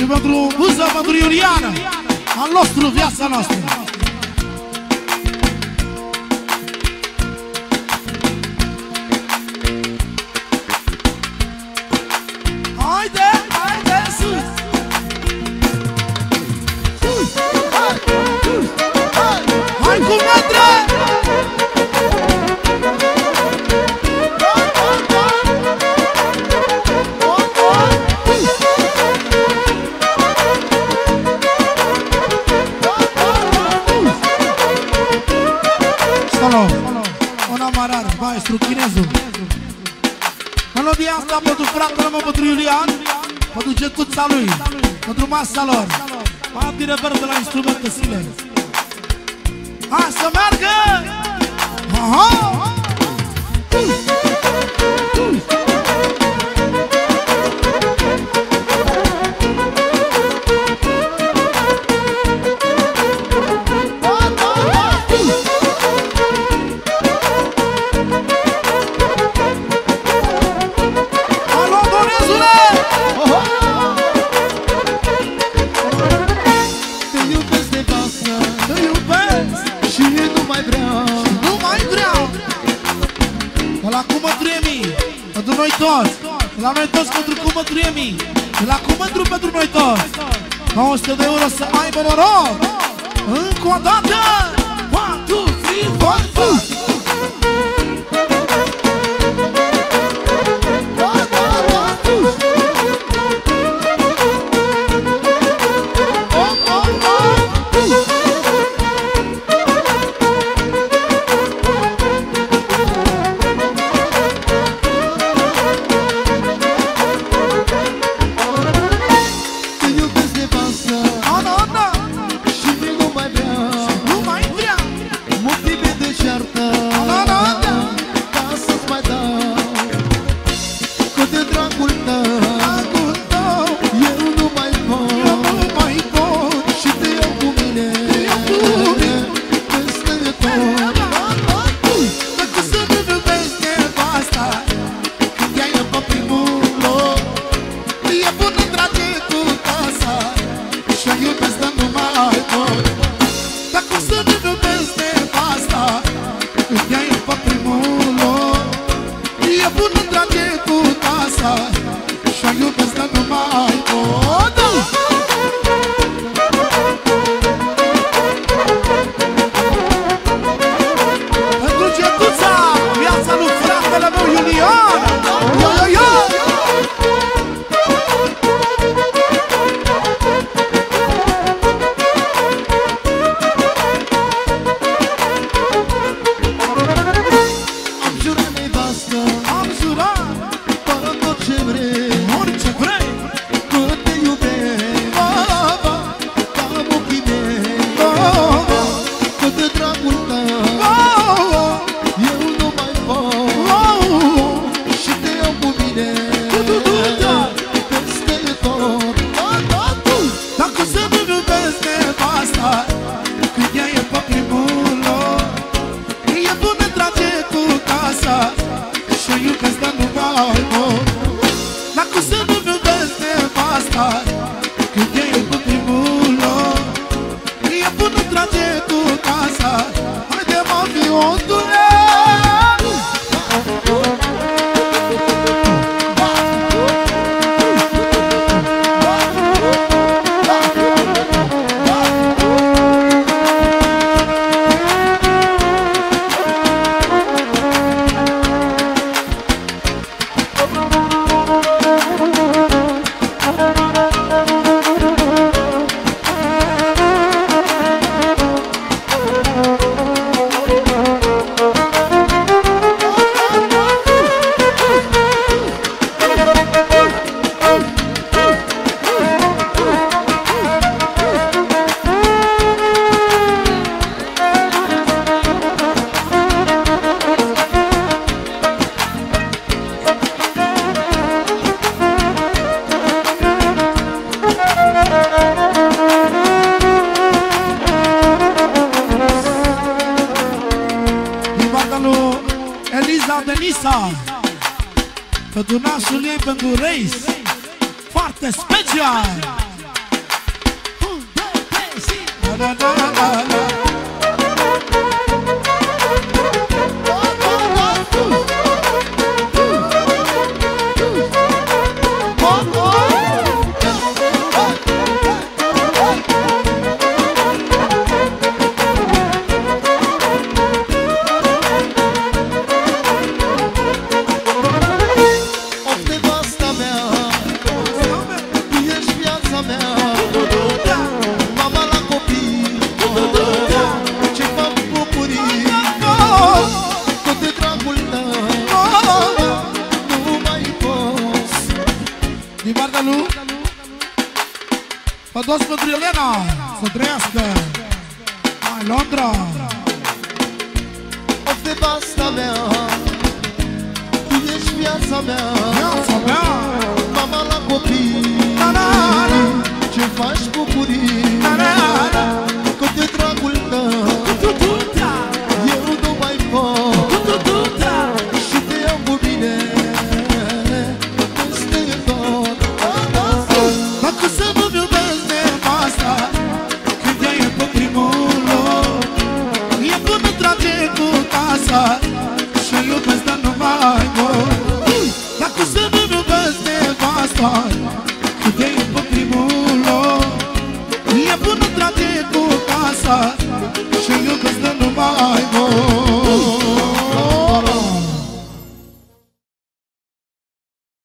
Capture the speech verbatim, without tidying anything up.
Și pentru Buză, pentru Iuliana, al nostru, viața noastră. Haide, haide, sus! Sus! Hai! Sus! Hai! Hai cu metre! Una Marar, maestru chinezul. Melodia asta pentru fratele meu, pentru Iulian, pentru getuța lui, pentru masa lor. Mati rever de la instrumente sile. Hai să meargă! Aha! La noi toți pentru Cumătru Emi. La Cumătru pentru noi toți. nouă sute de euro să aibă noroc. Încă o dată. one, two, three, four, five. Denisa, pentru nașul ei, pentru Reis, foarte special. banana. Vă toți pentru Elena, să trăiască. Hai, Londra. Of de basta mea, tu ești viața mea, viața mea. Mama